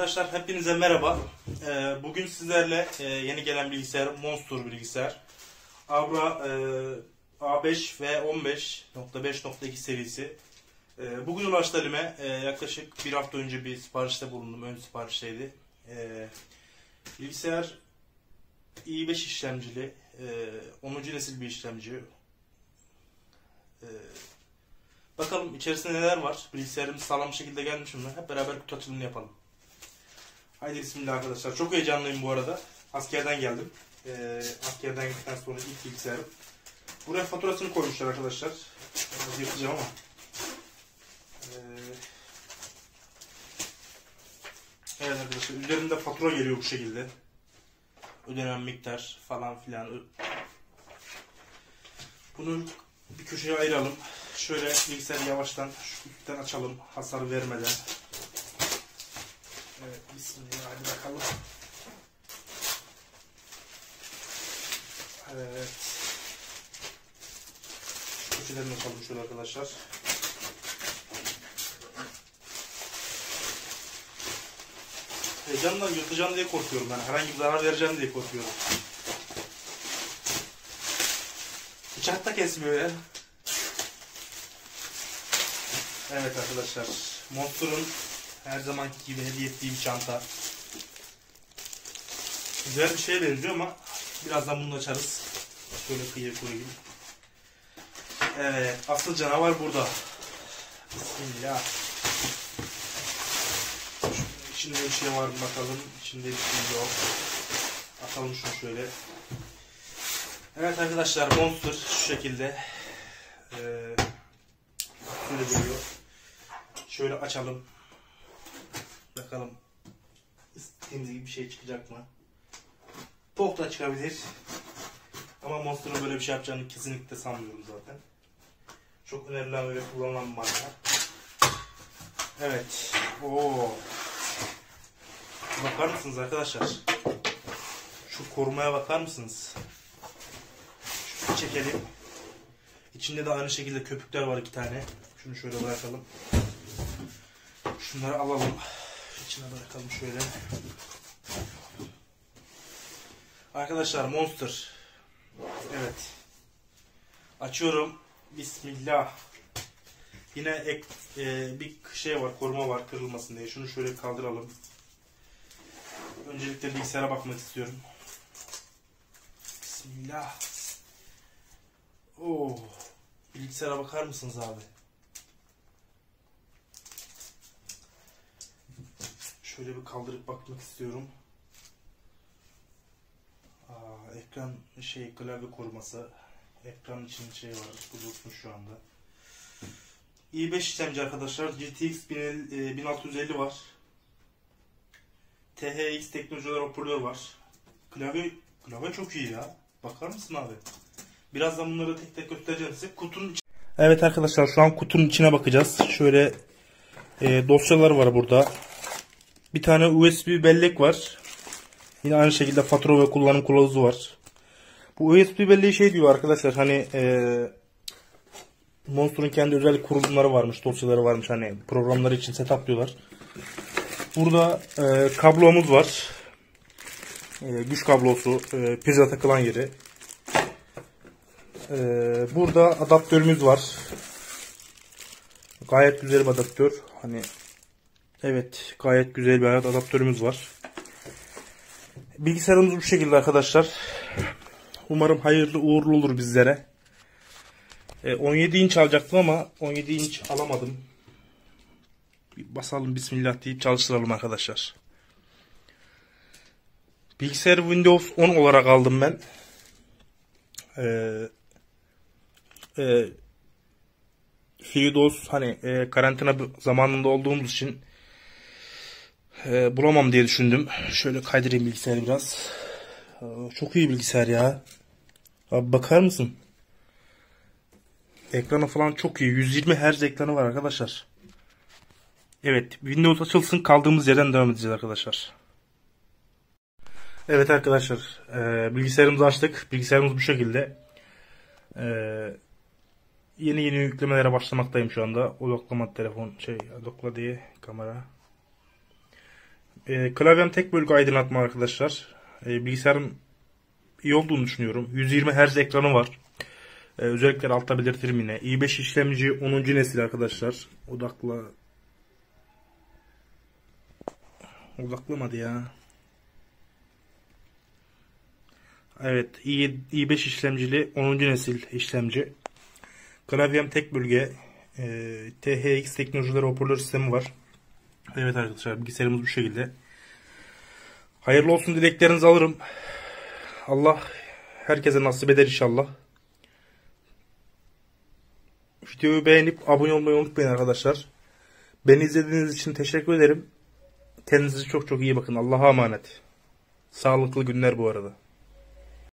Arkadaşlar hepinize merhaba. Bugün sizlerle yeni gelen bilgisayar Monster bilgisayar. Abra A5 ve 15.5.2 serisi. Bugün ulaştı elime. Yaklaşık bir hafta önce bir siparişte bulundum. Ön siparişteydi. Bilgisayar i5 işlemcili. 10. nesil bir işlemci. Bakalım içerisinde neler var. Bilgisayarımız sağlam bir şekilde gelmiş mi? Hep beraber kutu açılımını yapalım. Haydi bismillah arkadaşlar. Çok heyecanlıyım bu arada. Askerden geldim. Askerden gittikten sonra ilk bilgisayarım. Buraya faturasını koymuşlar arkadaşlar. Biraz yırtacağım ama. Evet arkadaşlar. Üzerinde fatura geliyor bu şekilde. Ödenen miktar falan filan. Bunu bir köşeye ayıralım. Şöyle bilgisayarı yavaştan şu üstten açalım. Hasar vermeden. Evet, bismillah, hadi bakalım. Evet. Şu köşelerini açalım şöyle arkadaşlar. Heyecanla yırtacağım diye korkuyorum ben. Herhangi bir zarar vereceğim diye korkuyorum. Bıçak da kesmiyor ya. Evet arkadaşlar. Monster'ın her zamanki gibi hediye ettiğim çanta. Güzel bir şeye benziyor ama birazdan bunu açarız. Şöyle kıyıya koyayım. Evet, asıl canavar burada. Bismillah. İçinde bir şey var mı bakalım. İçinde bir şey yok. Atalım şunu şöyle. Evet arkadaşlar, Monster şu şekilde. Şöyle geliyor. Şöyle açalım. Bakalım istediğimiz gibi bir şey çıkacak mı? Pok da çıkabilir. Ama Monster'ın böyle bir şey yapacağını kesinlikle sanmıyorum zaten. Çok önerilen ve kullanılan bir marka. Evet. Oo. Bakar mısınız arkadaşlar? Şu korumaya bakar mısınız? Şunu çekelim. İçinde de aynı şekilde köpükler var 2 tane. Şunu şöyle bırakalım. Şunları alalım. İçine bırakalım şöyle. Arkadaşlar Monster. Evet. Açıyorum. Bismillah. Yine bir şey var, koruma var kırılmasın diye. Şunu şöyle kaldıralım. Öncelikle bilgisayara bakmak istiyorum. Bismillah. Oo. Bilgisayara bakar mısınız abi? Şöyle bir kaldırıp bakmak istiyorum. Ekran klavye koruması. Ekran için var. Bulutmuş şu anda. i5 işlemci arkadaşlar. GTX 1650 var. THX teknolojiler hoparlör var. Klavye çok iyi ya. Bakar mısın abi? Birazdan bunları tek tek göstereceğim size. Kutunun içi... Evet arkadaşlar, şu an kutunun içine bakacağız. Şöyle dosyalar var burada. Bir tane USB bellek var. Yine aynı şekilde fatura ve kullanım kılavuzu var. Bu USB belleği şey diyor arkadaşlar, hani Monster'ın kendi özel kurulumları varmış, dosyaları varmış, hani programları için setup diyorlar. Burada kablomuz var. Güç kablosu, prize takılan yeri. Burada adaptörümüz var. Gayet güzel bir adaptör. Hani evet, gayet güzel bir adaptörümüz var. Bilgisayarımız bu şekilde arkadaşlar. Umarım hayırlı uğurlu olur bizlere. 17 inç alacaktım ama 17 inç alamadım. Bir basalım bismillah deyip çalıştıralım arkadaşlar. Bilgisayarı Windows 10 olarak aldım ben. FreeDOS hani karantina zamanında olduğumuz için bulamam diye düşündüm. Şöyle kaydırayım bilgisayarı biraz. Çok iyi bilgisayar ya. Abi bakar mısın? Ekranı falan çok iyi. 120 Hz ekranı var arkadaşlar. Evet, Windows açılsın, kaldığımız yerden devam edeceğiz arkadaşlar. Evet arkadaşlar, bilgisayarımızı açtık. Bilgisayarımız bu şekilde. Yeni yüklemelere başlamaktayım şu anda. Odoklama telefon odokla diye kamera. Klavyem tek bölge aydınlatma arkadaşlar. Bilgisayarım iyi olduğunu düşünüyorum. 120 Hz ekranı var. Özellikleri altta belirtirim yine. i5 işlemci 10. nesil arkadaşlar. Odaklamadı ya. Evet, i5 işlemcili 10. nesil işlemci. Klavyem tek bölge. THX teknolojileri hoparlör sistemi var. Evet arkadaşlar, bilgisayarımız bu şekilde. Hayırlı olsun dileklerinizi alırım. Allah herkese nasip eder inşallah. Videoyu beğenip abone olmayı unutmayın arkadaşlar. Beni izlediğiniz için teşekkür ederim. Kendinize çok çok iyi bakın. Allah'a emanet. Sağlıklı günler bu arada.